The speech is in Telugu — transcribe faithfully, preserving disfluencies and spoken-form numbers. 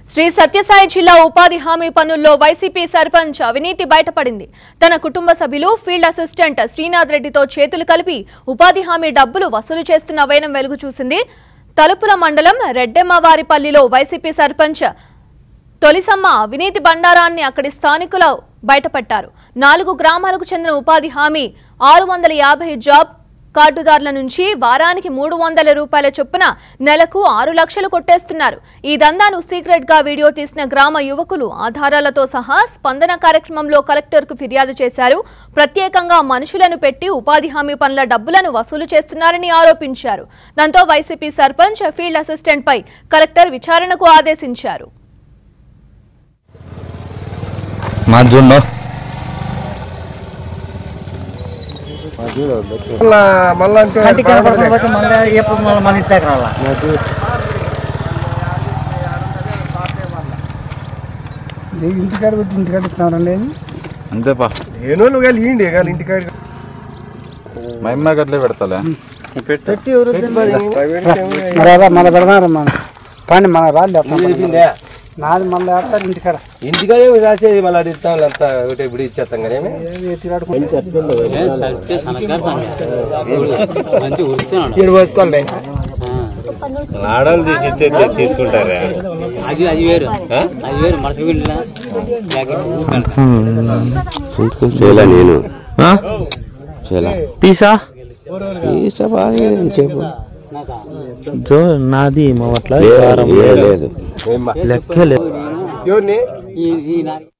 శ్రీ సత్యసాయి జిల్లా ఉపాధి హామీ పనుల్లో వైసీపీ సర్పంచ్ అవినీతి బయటపడింది. తన కుటుంబ సభ్యులు ఫీల్డ్ అసిస్టెంట్ శ్రీనాథ్ రెడ్డితో చేతులు కలిపి ఉపాధి హామీ డబ్బులు వసూలు చేస్తున్న వైనం వెలుగు చూసింది. తలుపుల మండలం రెడ్డెమ్మవారిపల్లిలో వైసీపీ సర్పంచ్ తొలిసమ్మ అవినీతి బండారాన్ని అక్కడి స్థానికులు బయటపట్టారు. నాలుగు గ్రామాలకు చెందిన ఉపాధి హామీ ఆరు వందల యాభై జాబ్ కార్డుదారుల నుంచి వారానికి మూడు వందల రూపాయల చొప్పున నెలకు ఆరు లక్షలు కొట్టేస్తున్నారు. ఈ దందాను సీక్రెట్ గా వీడియో తీసిన గ్రామ యువకులు ఆధారాలతో సహా స్పందన కార్యక్రమంలో కలెక్టర్ కు ఫిర్యాదు చేశారు. ప్రత్యేకంగా మనుషులను పెట్టి ఉపాధి హామీ పనుల డబ్బులను వసూలు చేస్తున్నారని ఆరోపించారు. దాంతో వైసీపీ సర్పంచ్ ఫీల్డ్ అసిస్టెంట్ పై కలెక్టర్ విచారణకు ఆదేశించారు. ఇంటికాడ పెట్టి ఇంటికాడ ఇస్తానండి అంతేపా ఏనో నువ్వు ఇండి ఇంటికాడ మహిమ గట్లే పెడతాలే పెట్టి మళ్ళీ పెడతారమ్మా కానీ మన రాళ్ళు నాది మళ్ళీ వేస్తారు ఇంటికాడ ఇంటికాడే రాసేది మళ్ళీ ఇస్తాం అంతా ఒకటి ఇప్పుడు ఇచ్చేస్తాం కానీ ఆడలు తీసి తీసుకుంటారా అది అది వేరు అది వేరు మనసు చేయలే నేను తీసా తీసా బాగా చెప్పు జో నాది మా అట్లా లేదు లెక్క లేదు.